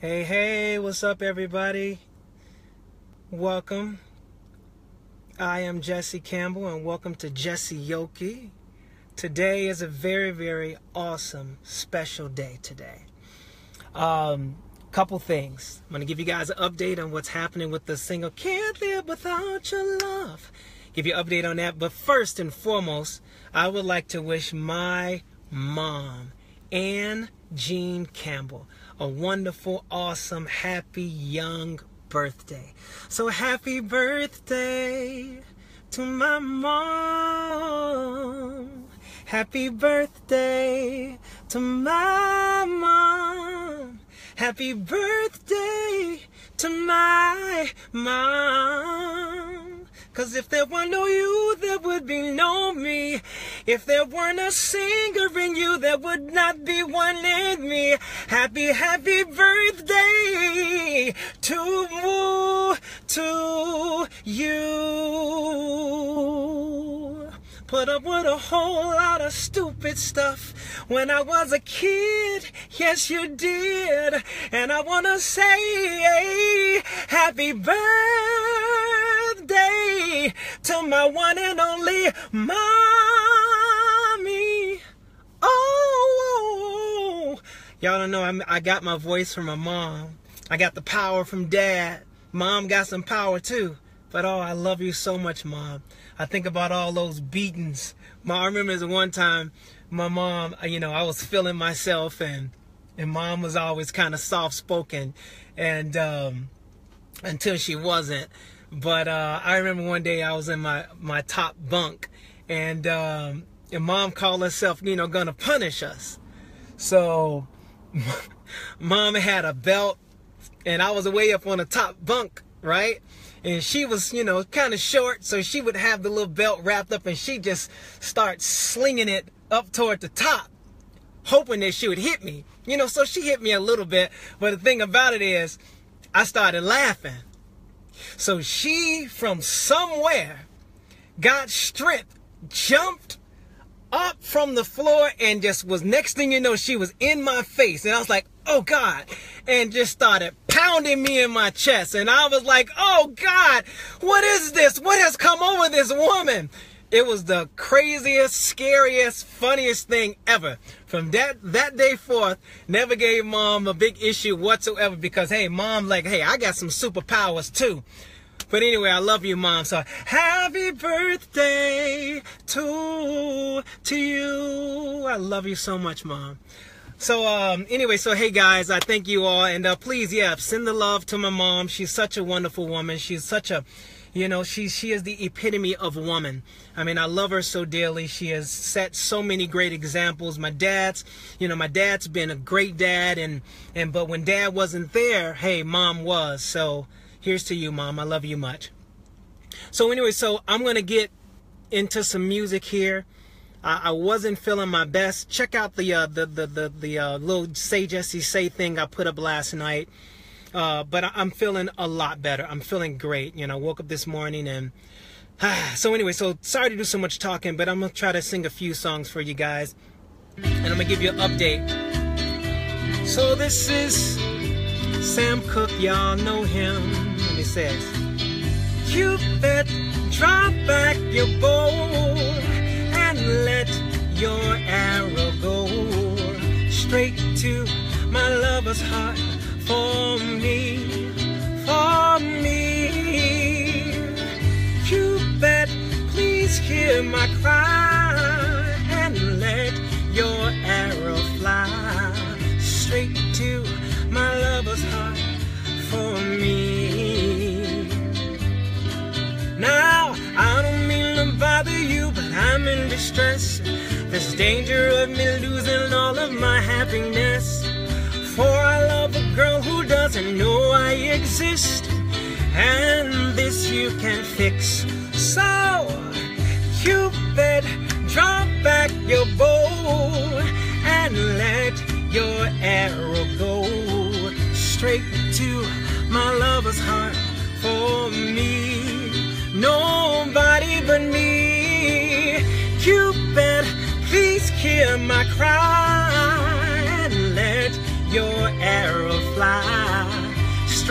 Hey, hey, what's up, everybody? Welcome. I am Jesse Campbell, and welcome to Jesse Yoki. Today is a very, very awesome, special day today. Couple things. I'm going to give you guys an update on what's happening with the single, Can't Live Without Your Love. Give you an update on that. But first and foremost, I would like to wish my mom, Ann Jean Campbell, a wonderful, awesome, happy, young birthday. So happy birthday to my mom. Happy birthday to my mom. Happy birthday to my mom. 'Cause if there were no you, there would be no me. If there weren't a singer in you, there would not be one in me. Happy, happy birthday to you. Put up with a whole lot of stupid stuff when I was a kid. Yes, you did. And I want to say happy birthday to my one and only mommy. Oh, y'all don't know, I got my voice from my mom. I got the power from dad. Mom got some power too. But oh, I love you so much, Mom. I think about all those beatings. I remember this one time, my mom, I was feeling myself, and Mom was always kind of soft-spoken, and until she wasn't. But I remember one day I was in my top bunk, and Mom called herself, gonna punish us. So Mom had a belt, and I was way up on the top bunk, right? And she was, kind of short, so she would have the little belt wrapped up, and she just start slinging it up toward the top, hoping that she would hit me. So she hit me a little bit, but the thing about it is, I started laughing. So she, from somewhere, got stripped, jumped up from the floor, and just was, next thing you know, she was in my face. And I was like, oh God, and just started pounding me in my chest. And I was like, oh God, what is this? What has come over this woman? It was the craziest, scariest, funniest thing ever. From that day forth, never gave Mom a big issue whatsoever, because hey, Mom, hey, I got some superpowers too. But anyway, I love you, Mom. So happy birthday to you. I love you so much, Mom. So anyway, so hey guys, I thank you all, and please, send the love to my mom. She's such a wonderful woman. She's such a, she is the epitome of woman. I mean, I love her so dearly. She has set so many great examples. My dad's been a great dad, but when Dad wasn't there, hey, Mom was. So here's to you, Mom. I love you much. So anyway, so I'm gonna get into some music here. I wasn't feeling my best. Check out the little Say Jesse Say thing I put up last night. But I'm feeling a lot better. I'm feeling great. I woke up this morning, and so anyway, so sorry to do so much talking, but I'm gonna try to sing a few songs for you guys, and I'm gonna give you an update. So this is Sam Cooke, y'all know him, and he says, Cupid, drop back your bow and let your arrow go straight to my lover's heart. For me, Cupid, please hear my cry and let your arrow fly straight to my lover's heart. For me. Now, I don't mean to bother you, but I'm in distress. There's danger of me losing all of my happiness. For I love a girl who doesn't know I exist, and this you can fix. So, Cupid, drop back your bow and let your arrow go straight to my lover's heart. For me, nobody but me. Cupid, please hear my cry and let your arrow fly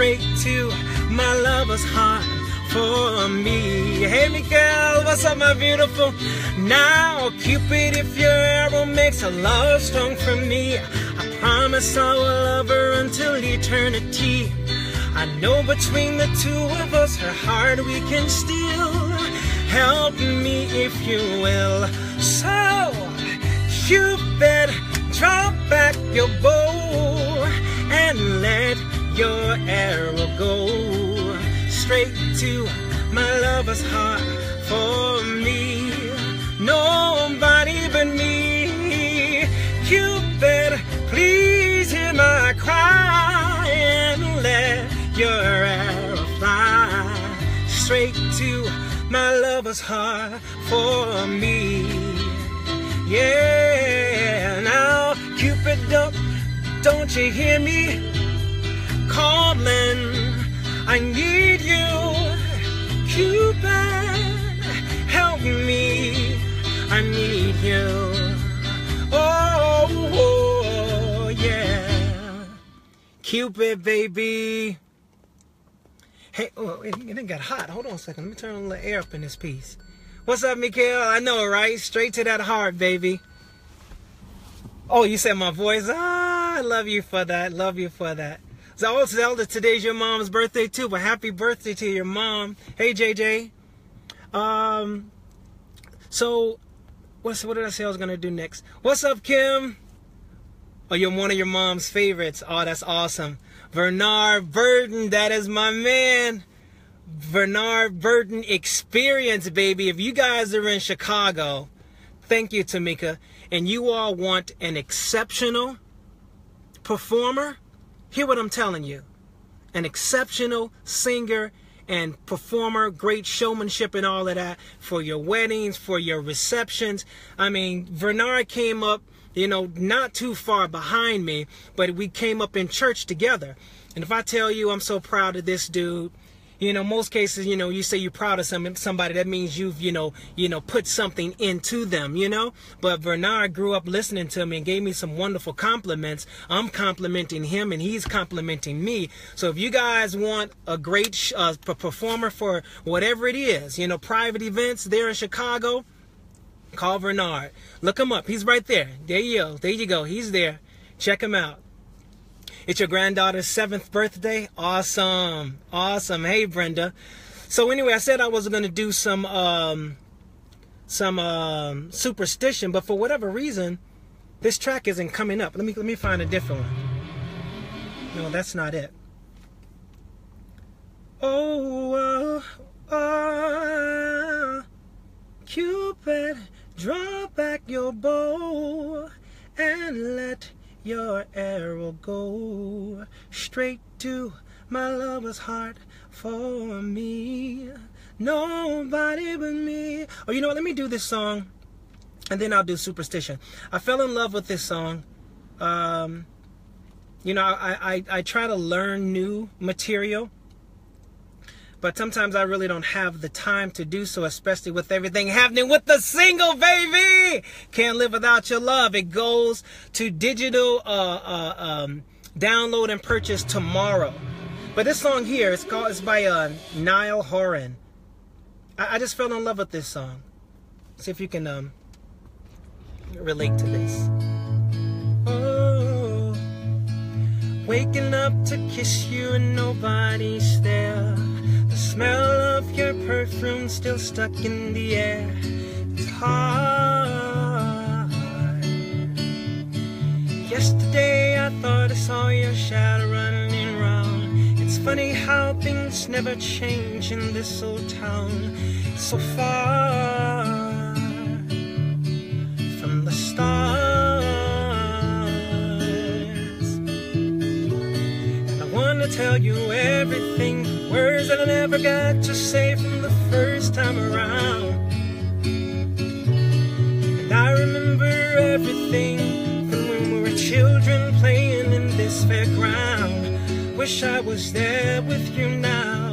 straight to my lover's heart for me. Hey Miguel, what's up my beautiful? Now Cupid, if your arrow makes a love strong for me, I promise I will love her until eternity. I know between the two of us her heart we can steal. Help me if you will. So Cupid, drop back your bow and let your arrow go straight to my lover's heart for me. Nobody but me. Cupid, please hear my cry and let your arrow fly straight to my lover's heart for me. Yeah, now Cupid, don't you hear me calling? I need you, Cupid, help me, I need you. Oh, yeah, Cupid, baby. Hey, oh, it got hot. Hold on a second. Let me turn a little air up in this piece. What's up, Mikael? I know, right? Straight to that heart, baby. Oh, you said my voice? Ah, I love you for that. Love you for that. So, Zelda, today's your mom's birthday, too. But happy birthday to your mom. Hey, JJ. So, what did I say I was going to do next? What's up, Kim? Oh, you're one of your mom's favorites. Oh, that's awesome. Bernard Burton, that is my man. Bernard Burton Experience, baby. If you guys are in Chicago, thank you, Tamika, and you all want an exceptional performer, hear what I'm telling you. An exceptional singer and performer, great showmanship and all of that for your weddings, for your receptions. I mean, Bernard came up, you know, not too far behind me, but we came up in church together. And if I tell you I'm so proud of this dude, you know, most cases, you know, you say you're proud of somebody, that means you've, you know, put something into them, you know. But Bernard grew up listening to me and gave me some wonderful compliments. I'm complimenting him and he's complimenting me. So if you guys want a great performer for whatever it is, you know, private events there in Chicago, call Bernard. Look him up. He's right there. There you go. There you go. He's there. Check him out. It's your granddaughter's 7th birthday. Awesome. Awesome. Hey, Brenda. So anyway, I said I was going to do some superstition, but for whatever reason, this track isn't coming up. Let me find a different one. No, that's not it. Cupid, draw back your bow and let your arrow go straight to my lover's heart for me. Nobody but me. Oh, you know what? Let me do this song and then I'll do superstition. I fell in love with this song. You know, I try to learn new material, but sometimes I really don't have the time to do so, especially with everything happening with the single, baby. Can't Live Without Your Love. It goes to digital download and purchase tomorrow. But this song here, it's by Niall Horan. I just fell in love with this song. See if you can relate to this. Oh, waking up to kiss you and nobody's there. The smell of your perfume still stuck in the air. It's hard. Yesterday I thought I saw your shadow running round. It's funny how things never change in this old town. It's so far from the stars. And I want to tell you everything, words that I never got to say from the first time around. And I remember everything from when we were children playing in this fairground. Wish I was there with you now.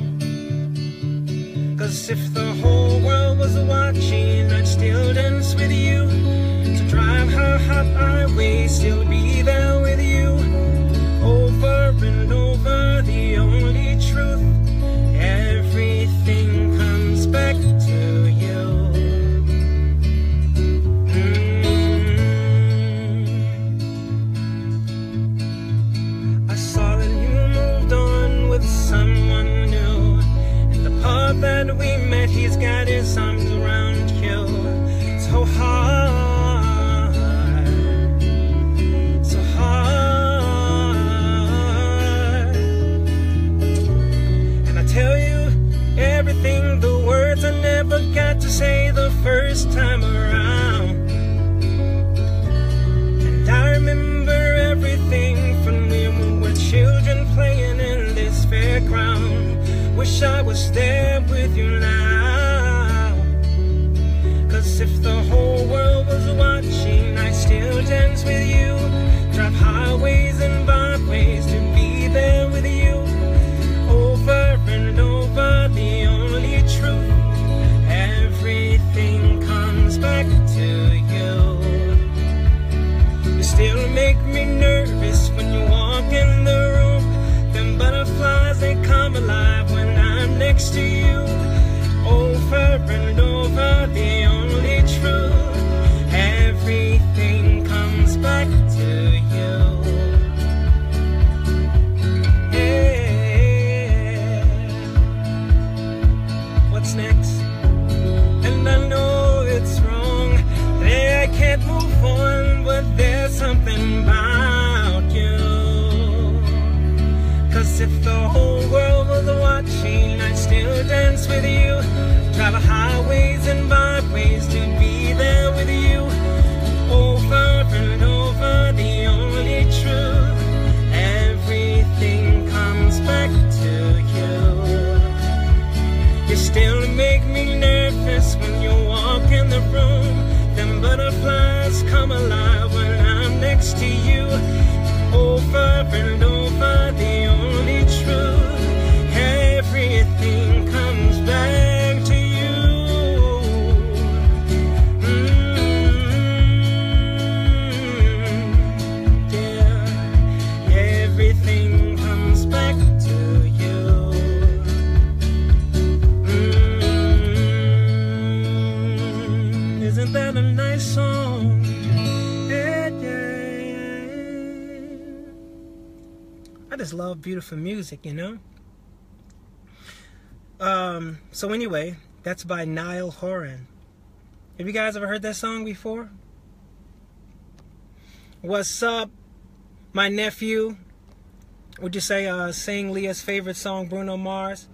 'Cause if the whole world was watching, I'd still dance with you. To drive her hot highway, still be there with you. Over and over, the only He's got his arms around you so hard, so hard. And I tell you everything, the words I never got to say the first time around. And I remember everything from when we were children playing in this fairground. Wish I was there with you now. 'Cause if the whole world was watching, I'd still dance with you. Drive highways and byways to be there with you. Over and over, the only truth. Everything comes back to you. You still make me nervous when you walk in the room. Them butterflies, they come alive when I'm next to you. Over and over, the only truth. Everything comes back to you. Yeah. What's next? And I know it's wrong, that I can't move on, but there's something about you. 'Cause if the whole world was watching, I'd still dance with you. Travel highways and byways to be there with you. Over and over, the only truth. Everything comes back to you. You still make me nervous when you walk in the room. Them butterflies come alive when I'm next to you. Over and over, the only truth. Everything comes back to you. Yeah, everything comes back to you. Isn't that a nice song? Yeah, yeah, yeah. I just love beautiful music, you know? So anyway, that's by Niall Horan. Have you guys ever heard that song before? What's up, my nephew? Would you say sing Leah's favorite song, Bruno Mars?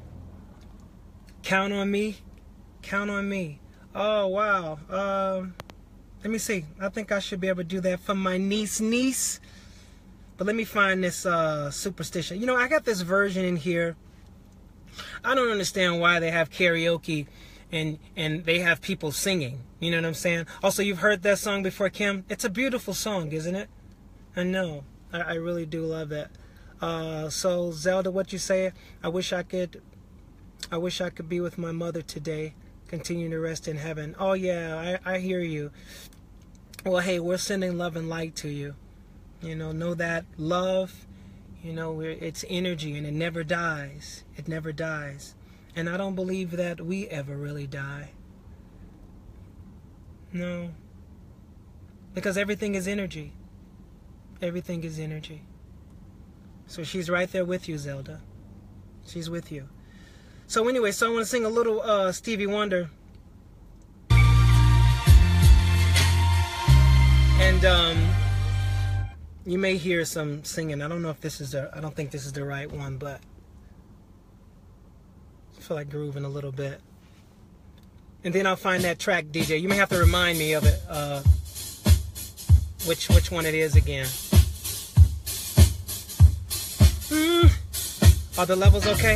Count on Me? Count on Me. Oh, wow. Let me see. I think I should be able to do that for my niece. But let me find this Superstition. You know, I got this version in here. I don't understand why they have karaoke and they have people singing. You know what I'm saying? Also, you've heard that song before, Kim? It's a beautiful song, isn't it? I know. I really do love that. So, Zelda, what you say? I wish I could be with my mother today. Continue to rest in heaven. Oh, yeah, I hear you. Well, hey, we're sending love and light to you. You know that love, you know, it's energy and it never dies. It never dies. And I don't believe that we ever really die. No. Because everything is energy. Everything is energy. So she's right there with you, Zelda. She's with you. So anyway, so I want to sing a little Stevie Wonder. And you may hear some singing. I don't know if this is I don't think this is the right one, but I feel like grooving a little bit. And then I'll find that track, DJ. You may have to remind me of it, which one it is again. Are the levels okay?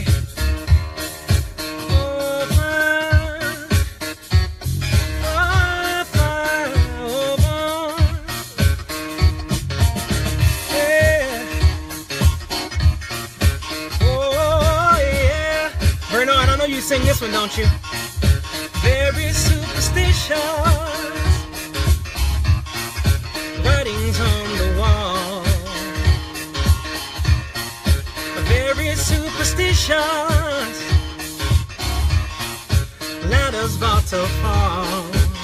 You sing this one, don't you? Very superstitious writings on the wall. Very superstitious ladders about to fall.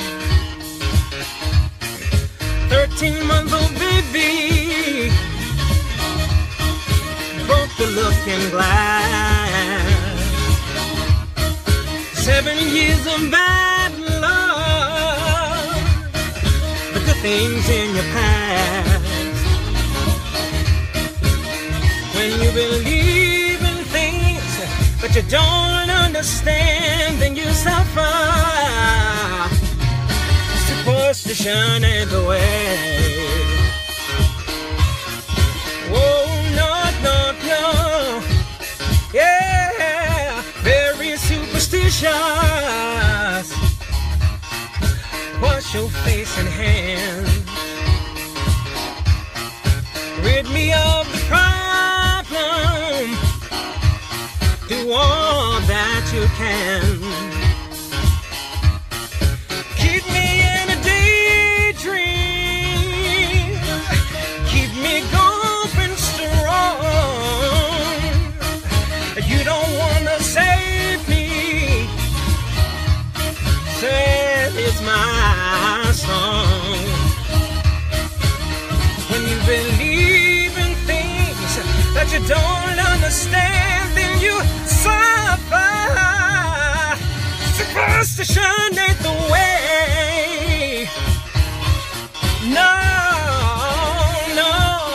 13-month-old baby broke the looking glass. 7 years of bad luck, the good things in your past. When you believe in things but you don't understand, then you suffer. Superstition ain't the way. Oh, no, no, no. Yeah, very superstitious. Wash your face and hands. Rid me of the problem. Do all that you can. Keep me in a daydream. Keep me going strong. You don't wanna save me. Sad is my song. When you believe in things that you don't understand, then you suffer. Superstition ain't the way. No, no.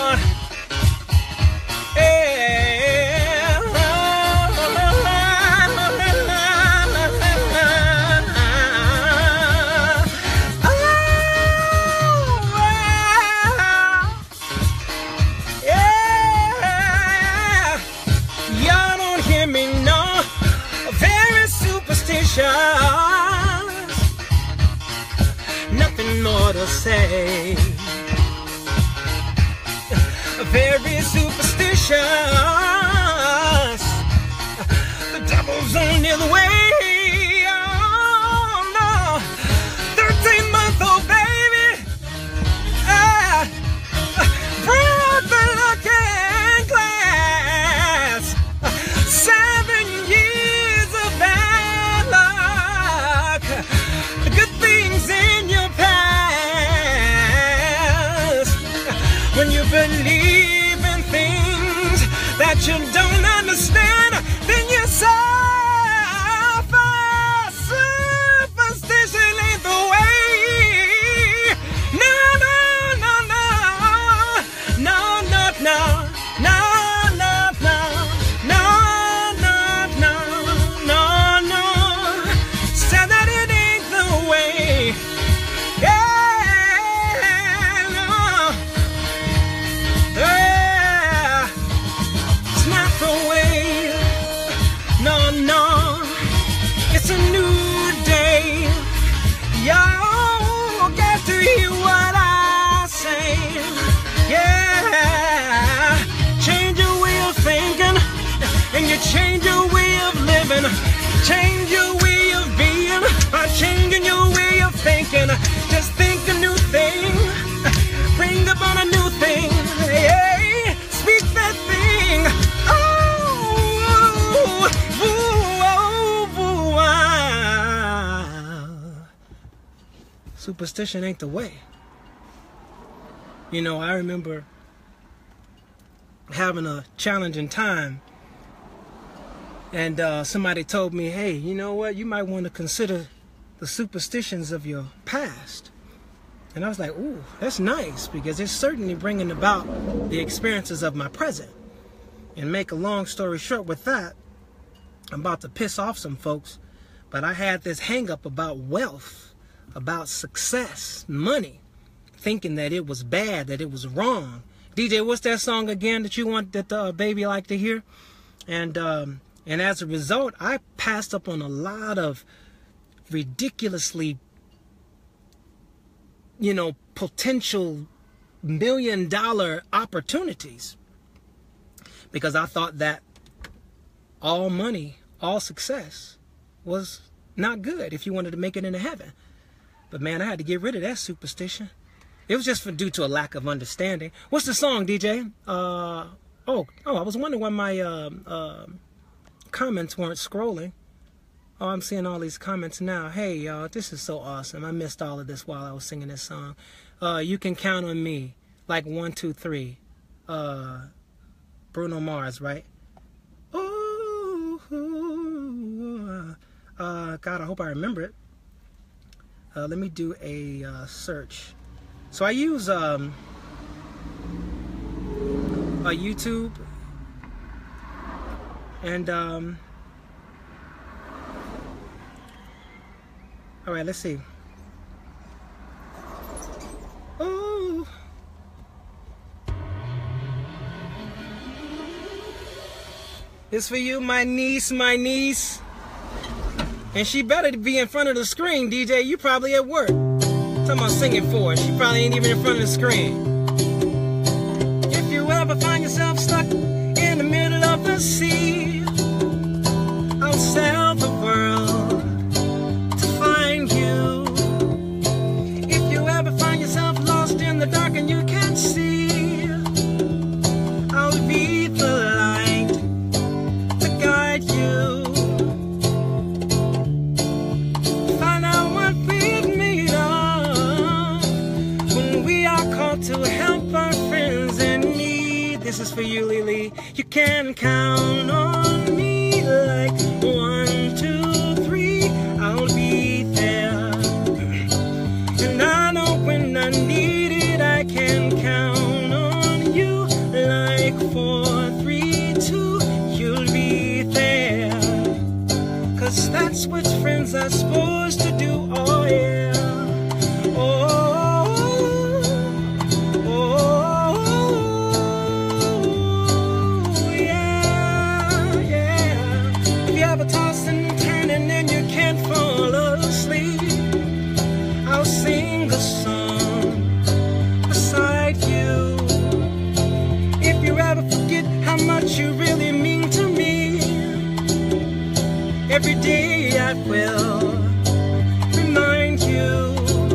Nothing more to say. Very superstitious. The devil's on the other way. Oh no, 13-month-old baby. Brought the looking glass. 7 years of bad luck. Good things in your past. When you believe in things that you don't understand, then you suffer. Superstition ain't the way. No, no, no, no. No, no, no. No, no, no. No, no, no. No, no. Say that it ain't the way. Yeah, no. Yeah. It's not the way. No, no. It's a new day. Y'all got to hear what I say. Yeah. Change your way of thinking, and you change your way of living. Change your way of being by changing your way of thinking. Just think a new thing. Bring up on a new thing. Hey, speak that thing. Oh, ooh, oh, ooh, ah. Superstition ain't the way. You know, I remember having a challenging time, and somebody told me, hey, you know what, you might want to consider the superstitions of your past. And I was like, ooh, that's nice, because it's certainly bringing about the experiences of my present. And make a long story short with that, I'm about to piss off some folks, but I had this hang up about wealth, about success, money, thinking that it was bad, that it was wrong. DJ, what's that song again that you want, that the baby like to hear? And as a result, I passed up on a lot of ridiculously, you know, potential $1 million opportunities, because I thought that all money, all success was not good if you wanted to make it into heaven. But man, I had to get rid of that superstition. It was just due to a lack of understanding. What's the song, DJ? I was wondering why my comments weren't scrolling. Oh, I'm seeing all these comments now. Hey, y'all, this is so awesome. I missed all of this while I was singing this song. You Can Count on Me, like 1, 2, 3. Bruno Mars, right? Ooh, God, I hope I remember it. Let me do a search. So I use YouTube, and all right, let's see. Oh, it's for you, my niece, and she better be in front of the screen. DJ, you probably at work. Talking about singing for her. She probably ain't even in front of the screen. If you ever find yourself stuck in the middle of the sea, I'll sail the world to find you. If you ever find yourself lost in the dark and you can't see, I'll be the light to guide you. Find out what we've made of when we are called to help our friends in need. This is for you, Lily. You can count on me like 1, 2, 3. I'll be there. And I know when I need it, I can count on you like 4, 3, 2. You'll be there. 'Cause that's what friends are supposed to do. Oh yeah. Sing a song beside you. If you ever forget how much you really mean to me, every day I will remind you.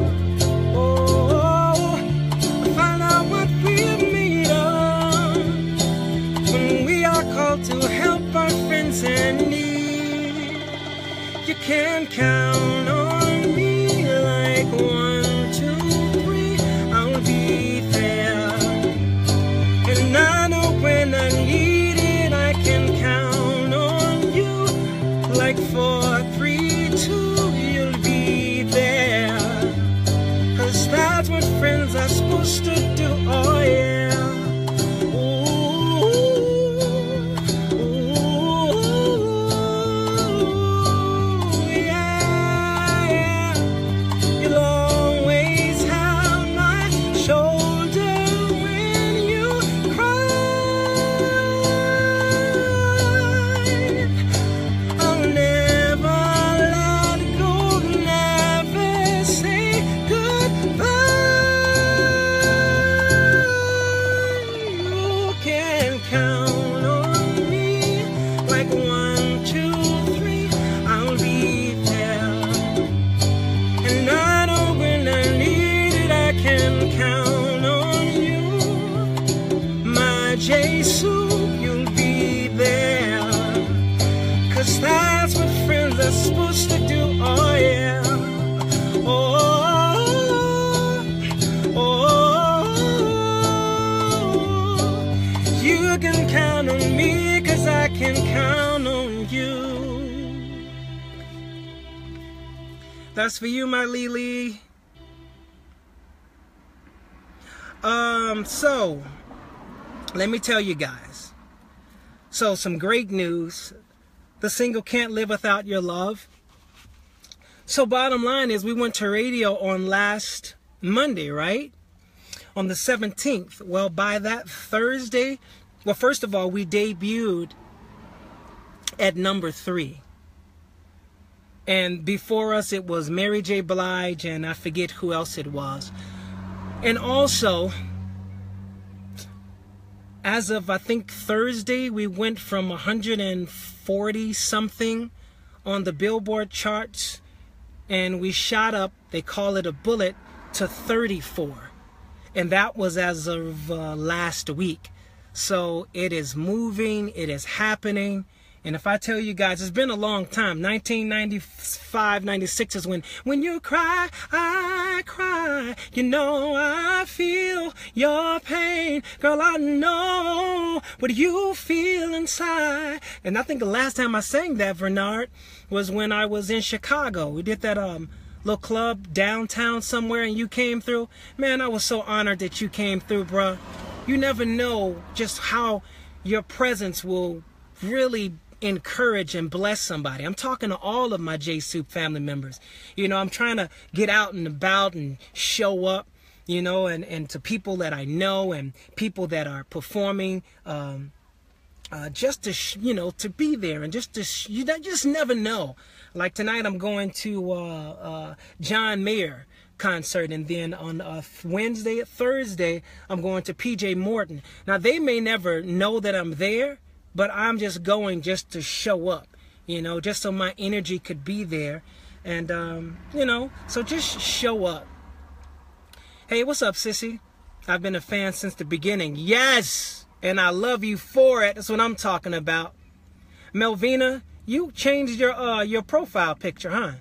Oh, find out what we're made of when we are called to help our friends in need. You can count on me. 1, 2, 3, I'll be there. And I know when I need it, I can count on you. Like 4, 3, 2, you'll be there. 'Cause that's what friends are supposed to do. Oh yeah. Jesus, you'll be there. 'Cause that's what friends are supposed to do. Oh yeah. Oh, oh, you can count on me, 'cause I can count on you. That's for you, my Lily. So let me tell you guys. So some great news. The single Can't Live Without Your Love. So bottom line is we went to radio on last Monday, right? On the 17th. Well, by that Thursday, well, first of all, we debuted at number 3. And before us, it was Mary J. Blige, and I forget who else it was. And also, as of, I think, Thursday, we went from 140 something on the Billboard charts, and we shot up, they call it a bullet, to 34. And that was as of last week. So it is moving, it is happening. And if I tell you guys, it's been a long time. 1995, 96 is when you cry, I cry. high. You know I feel your pain. Girl, I know what you feel inside. And I think the last time I sang that, Bernard, was when I was in Chicago. We did that little club downtown somewhere and you came through. Man, I was so honored that you came through, bruh. You never know just how your presence will really encourage and bless somebody. I'm talking to all of my J-Soup family members. You know, I'm trying to get out and about and show up, you know, and to people that I know and people that are performing, just to, you know, to be there and just to, you just never know. Like tonight I'm going to John Mayer concert, and then on Thursday, I'm going to PJ Morton. Now, they may never know that I'm there, but I'm just going just to show up, you know, just so my energy could be there. And, you know, so just show up. Hey, what's up, sissy? I've been a fan since the beginning. Yes! And I love you for it. That's what I'm talking about. Melvina, you changed your profile picture, huh?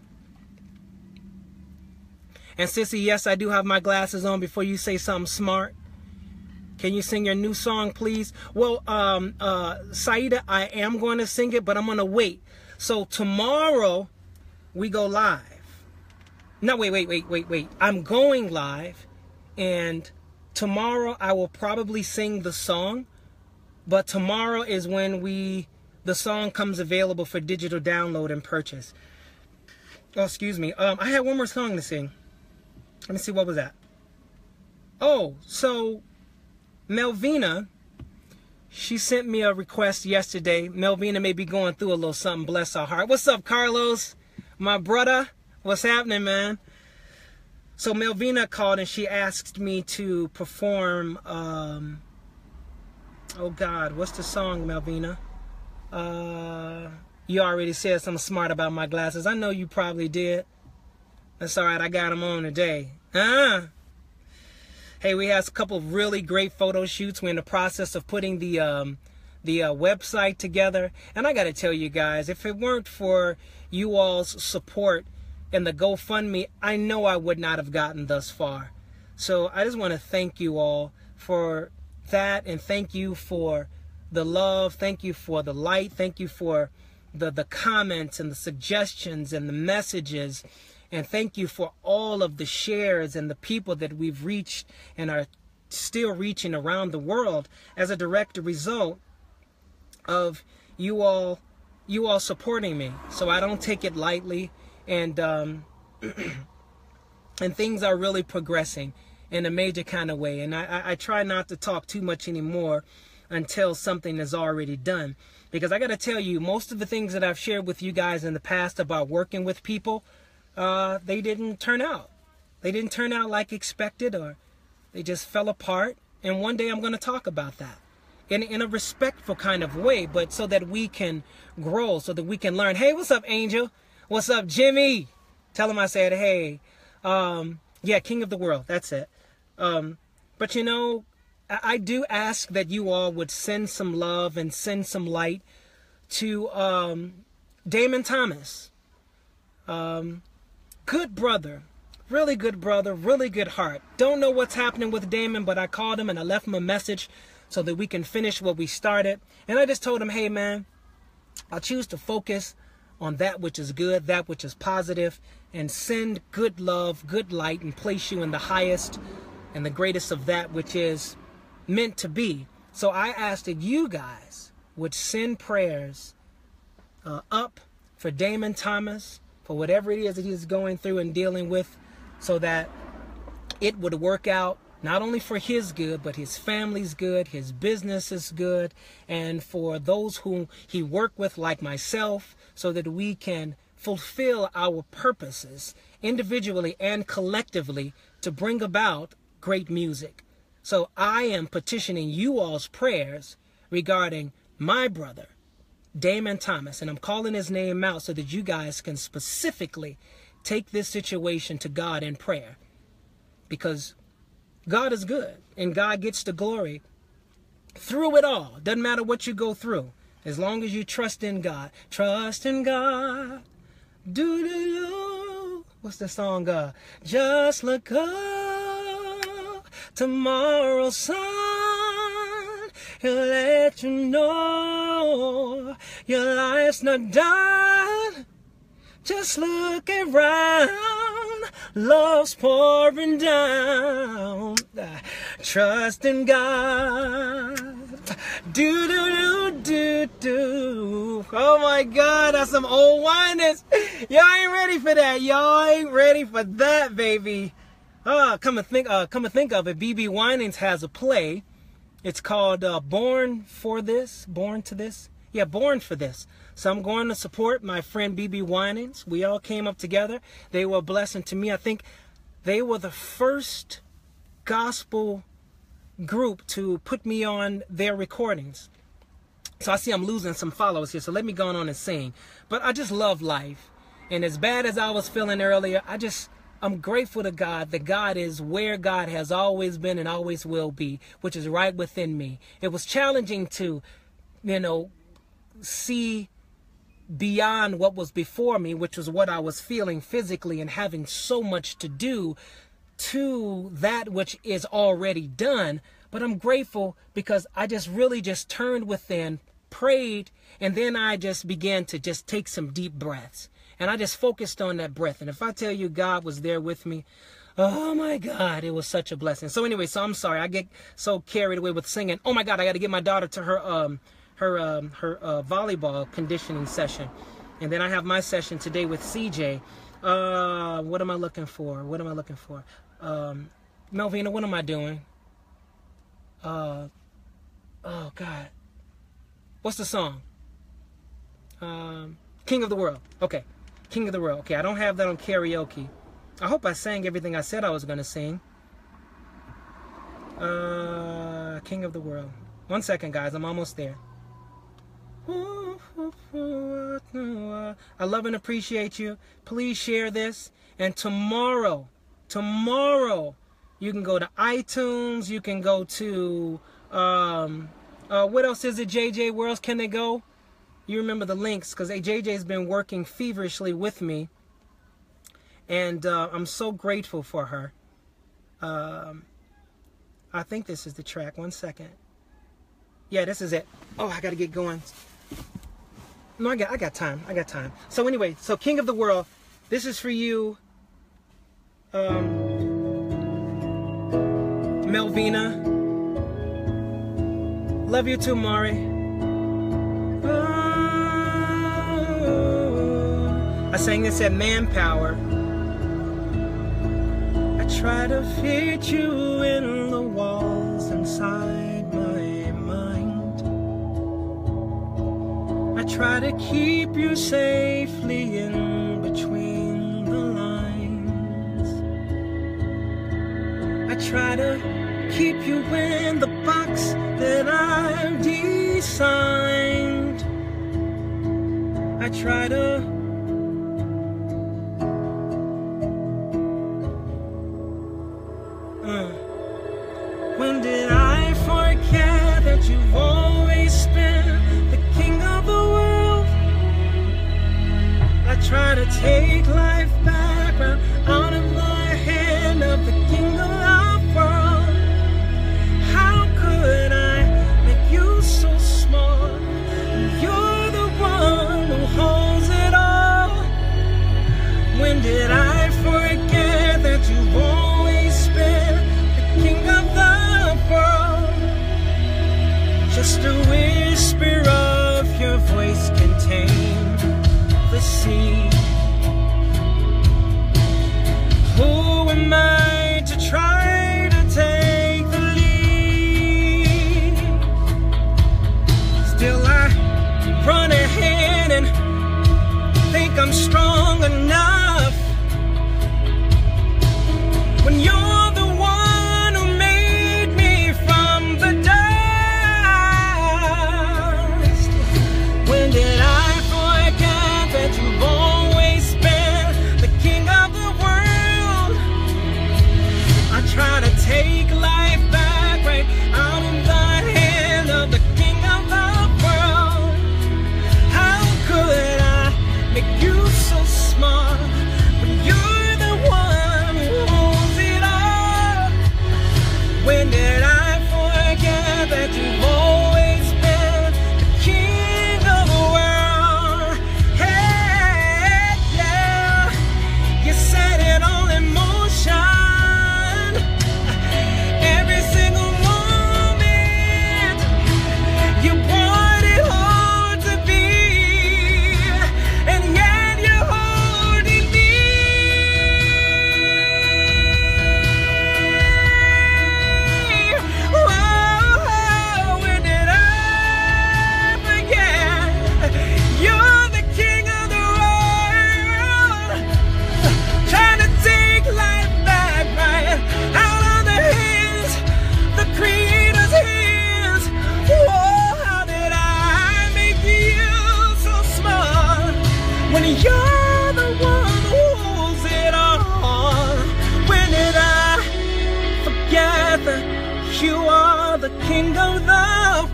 And sissy, yes, I do have my glasses on before you say something smart. Can you sing your new song, please? Well, Saida, I am going to sing it, but I'm going to wait. So tomorrow, we go live. No, wait. I'm going live, and tomorrow I will probably sing the song, but tomorrow is when the song comes available for digital download and purchase. Oh, excuse me. I had one more song to sing. Let me see, what was that? Oh, so Melvina, she sent me a request yesterday. Melvina may be going through a little something, bless her heart. What's up, Carlos? My brother? What's happening, man? So Melvina called and she asked me to perform, oh God, what's the song, Melvina? You already said something smart about my glasses. I know you probably did. That's all right, I got them on today. Hey, we had a couple of really great photo shoots. We're in the process of putting the website together. And I got to tell you guys, if it weren't for you all's support in the GoFundMe, I know I would not have gotten thus far. So I just want to thank you all for that, and thank you for the love. Thank you for the light. Thank you for the comments and the suggestions and the messages. And thank you for all of the shares and the people that we've reached and are still reaching around the world as a direct result of you all supporting me. So I don't take it lightly, and and things are really progressing in a major kind of way. And I try not to talk too much anymore until something is already done, because I got to tell you, most of the things that I've shared with you guys in the past about working with people, they didn't turn out. They didn't turn out like expected, or they just fell apart. And one day I'm going to talk about that in a respectful kind of way, but so that we can grow, so that we can learn. Hey, what's up, Angel? What's up, Jimmy? Tell him I said, hey. Yeah, King of the World. That's it. But you know, I do ask that you all would send some love and send some light to Damon Thomas. Good brother, really good heart. Don't know what's happening with Damon, but I called him and I left him a message so that we can finish what we started. And I just told him, hey man, I choose to focus on that which is good, that which is positive, and send good love, good light, and place you in the highest and the greatest of that which is meant to be. So I asked that you guys would send prayers up for Damon Thomas, for whatever it is that he's going through and dealing with, so that it would work out not only for his good, but his family's good, his business is good, and for those whom he worked with like myself, so that we can fulfill our purposes individually and collectively to bring about great music. So I am petitioning you all's prayers regarding my brother, Damon Thomas, and I'm calling his name out so that you guys can specifically take this situation to God in prayer, because God is good and God gets the glory through it all. Doesn't matter what you go through, as long as you trust in God. Trust in God. Do. what's the song? Just look up, tomorrow's sun, he'll let you know your life's not done. Just look around, love's pouring down. Trust in God. Do do do do do. Oh my God, that's some old Winans. Y'all ain't ready for that. Y'all ain't ready for that, baby. Come to think of it, BeBe Winans has a play. It's called Born for This. Born to This. Yeah, Born for This. So I'm going to support my friend BeBe Winans. We all came up together. They were a blessing to me. I think they were the first gospel group to put me on their recordings. So I see I'm losing some followers here. So let me go on and sing. But I just love life. And as bad as I was feeling earlier, I'm grateful to God that God is where God has always been and always will be, which is right within me. It was challenging to, see beyond what was before me, which was what I was feeling physically and having so much to do to that which is already done. But I'm grateful because I just really just turned within, prayed, and then I just began to just take some deep breaths. And I just focused on that breath. And if I tell you God was there with me, oh my God, it was such a blessing. So anyway, I'm sorry. I get so carried away with singing. Oh my God, I got to get my daughter to her volleyball conditioning session. And then I have my session today with CJ. What am I looking for? Melvina, what am I doing? Oh God. What's the song? King of the World. Okay. King of the World. Okay, I don't have that on karaoke. I hope I sang everything I said I was going to sing. King of the World. 1 second, guys. I'm almost there. I love and appreciate you. Please share this. And tomorrow, you can go to iTunes. You can go to, what else is it, JJ? Where else can they go? You remember the links, because JJ's been working feverishly with me. And I'm so grateful for her. I think this is the track. 1 second. Yeah, this is it. Oh, I got to get going. No, I got time. So anyway, so King of the World, this is for you, Melvina. Love you too, Mari. I sang this at Manpower. I try to fit you in the walls inside my mind. I try to keep you safely in between the lines. I try to keep you in the box that I've designed. I try to when did I forget that you've always been the king of the world? I try to take life back out of the hand of the king of the world. How could I make you so small? You're the one who holds it all. When did I forget that you've always been the king of the world? Just a whisper of your voice can tame the sea. Who am I to try to take the lead? Still I run ahead and think I'm strong enough. When you're the one who made me from the dust. When did I forget that you've always been the king of the world?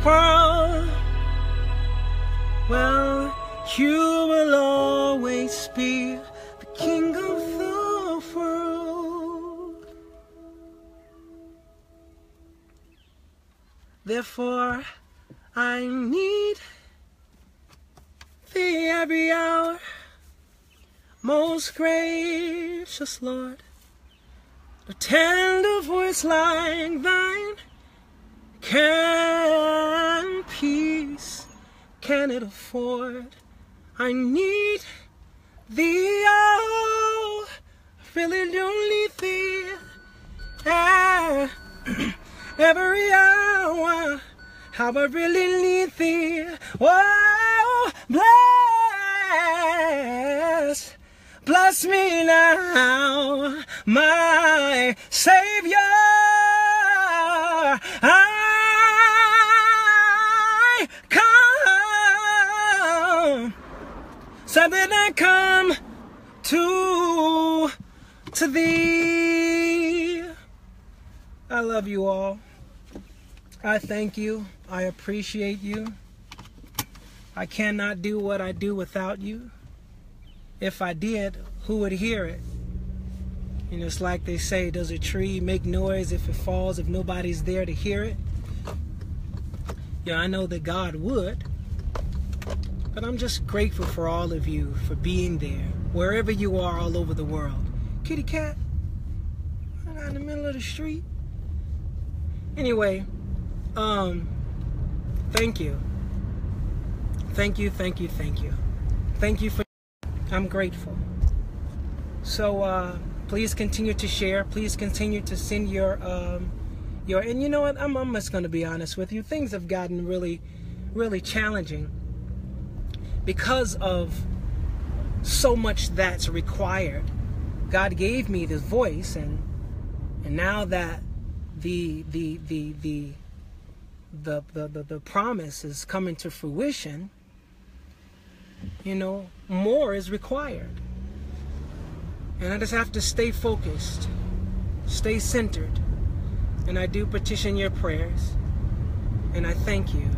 world, well, you will always be the king of the world. Therefore, I need thee every hour, most gracious Lord. A tender voice like thine, can peace, can it afford? I need thee, oh, I really do need thee, every hour, how I really need thee. Oh, bless me now, my Savior. I come, so that I come to thee. I love you all. I thank you. I appreciate you. I cannot do what I do without you. If I did, who would hear it? And it's like they say, does a tree make noise if it falls, if nobody's there to hear it? Yeah, I know that God would. But I'm just grateful for all of you for being there, wherever you are all over the world. Kitty cat, right out in the middle of the street. Anyway, thank you. Thank you, thank you, thank you. Thank you for, I'm grateful. So please continue to share. Please continue to send your, and you know what, I'm just going to be honest with you. Things have gotten really, really challenging because of so much that's required. God gave me this voice, and now that the promise is coming to fruition, you know, more is required. And I just have to stay focused, stay centered. And I do petition your prayers. And I thank you.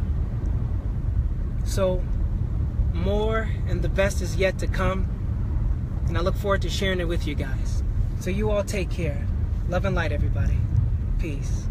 So, more and the best is yet to come. And I look forward to sharing it with you guys. So you all take care. Love and light, everybody. Peace.